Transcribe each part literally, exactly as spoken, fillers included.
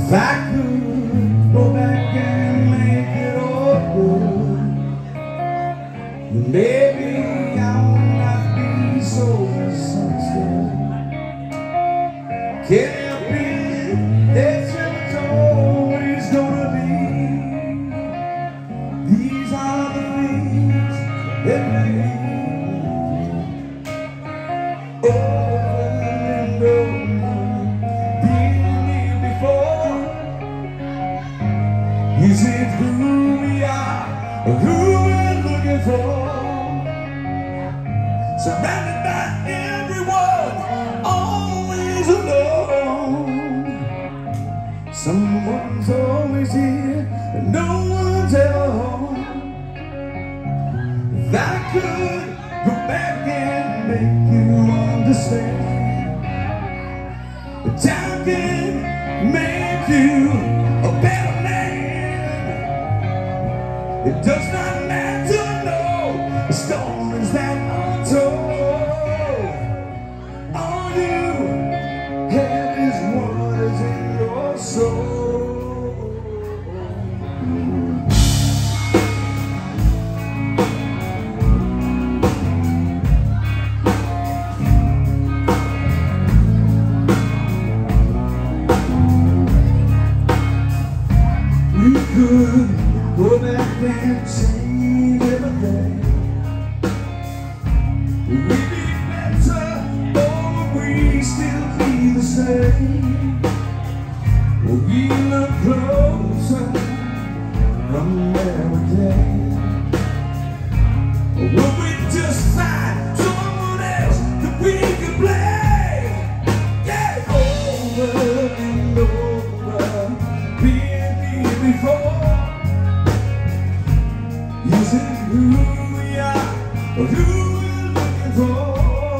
If I could go back and make it all good, then maybe I would not be so misunderstood. Can't help it, that's how it's always gonna be. These are the things that make me over and over. Is it who we are, or who we're looking for? Surrounded by everyone, always alone. Someone's always here, and no one's ever home. If I could go back and make you understand, the time can make you a better man. It does not matter, no, the stories that are told. All you have is what is in your soul. We could go back and change everything. We'd be better, or we still be the same. We look closer from every day. Will we just find someone else that we can play? Yeah, over and over, being here before. Is it who we are, or who we're looking for?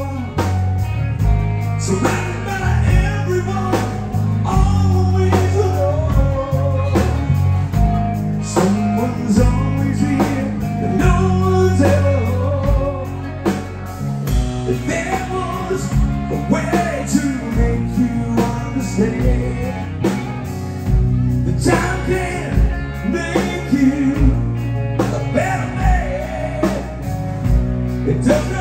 Surrounded by everyone, always alone. Someone's always here, and no one's ever home. If there was a way to make you understand, the time can make you a better man. It doesn't